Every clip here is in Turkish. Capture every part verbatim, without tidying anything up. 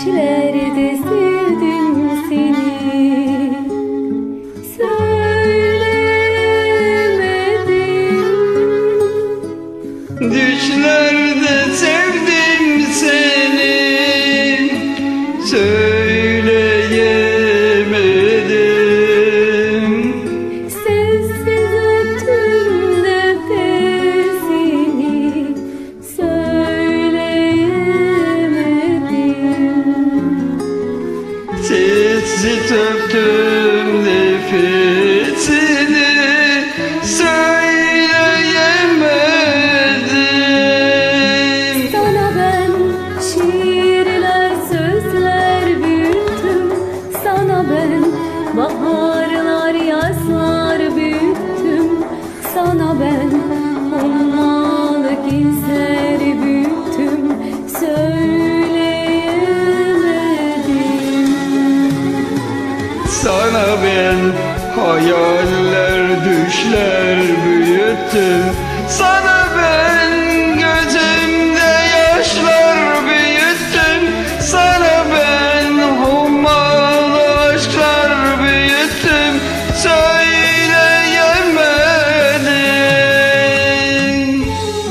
düşlerde sevdim seni, söylemedim. Düşlerde sevdim seni, söyleyemedim. Sessiz öptüm nefesini, söyleyemedim. Sessiz öptüm nefesini, söyleyemedim. Sana ben şiirler, sözler büyüttüm. Sana ben baharlar, yazlar büyüttüm. Sana ben ummalı gizler büyüttüm. Söyleyemedim. Sana ben hayaller, düşler büyüttüm. Sana ben gözümde yaşlar büyüttüm. Sana ben hummalı aşklar büyüttüm. Söyleyemedim.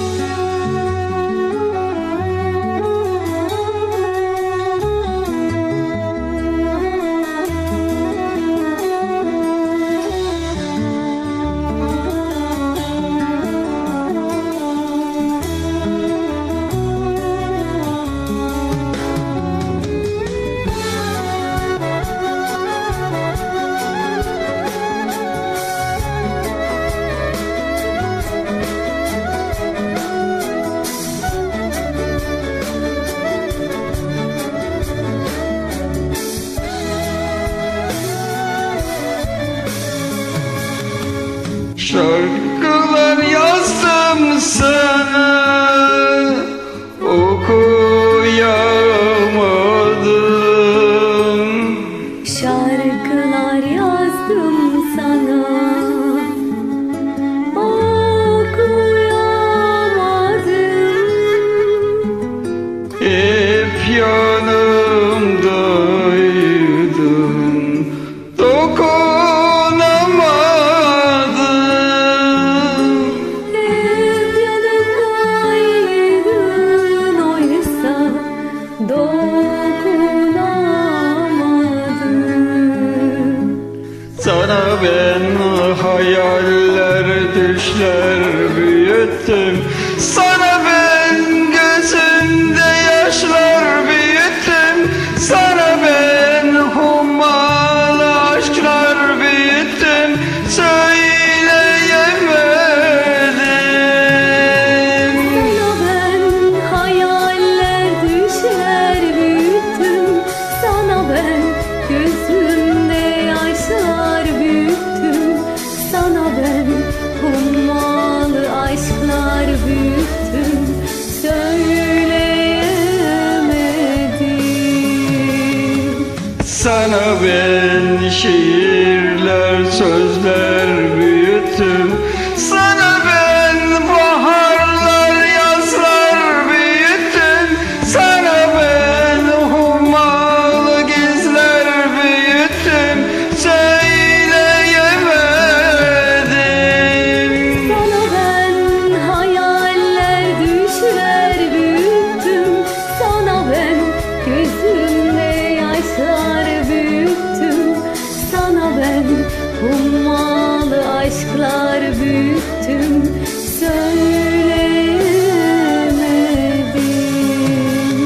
Şarkılar yazdım sana, okuyamadım. Şarkılar yazdım sana, okuyamadım. Hep yanımdaydın, dokunamadım. Hep yanımdaydın, oysa dokunamadım. Sana ben hayaller, düşler büyüttüm. Sana ben gözümde yaşlar büyüttüm. Sana ben hummalı aşklar büyüttüm. Söyleyemedim. Sana ben hayaller, düşler büyüttüm. Sana ben gözümde yaşlar büyüttüm. Sana ben hummalı aşklar büyüttüm. Söyleyemedim. Sana ben şiirler, sözler büyüttüm. Sana ben baharlar, yazlar büyüttüm. Sana ben hummalı gizler büyüttüm. Söyleyemedim. Sana ben hayaller, düşler büyüttüm. Sana ben gözümde yaşlar büyüttüm. Sana ben hummalı aşklar büyüttüm. Söyleyemedim.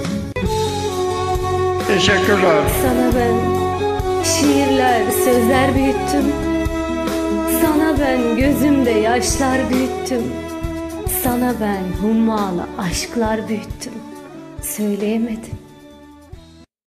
Teşekkürler. Sana ben şiirler, sözler büyüttüm. Sana ben gözümde yaşlar büyüttüm. Sana ben hummalı aşklar büyüttüm. Söyleyemedim.